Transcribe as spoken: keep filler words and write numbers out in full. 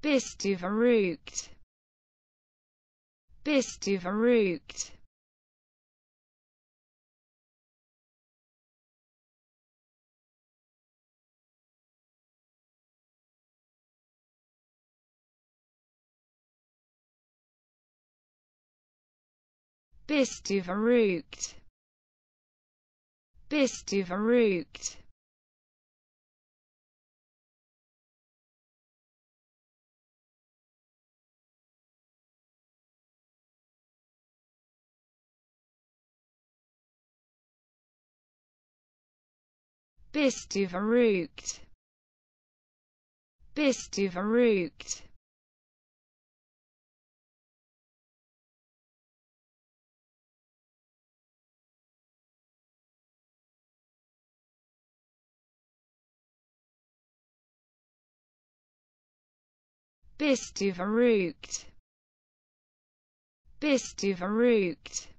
Bist du verrückt? Bist du verrückt? Bist du verrückt? Bist du verrückt? Bist du verrückt? Bist du verrückt? Bist du verrückt? Bist du verrückt?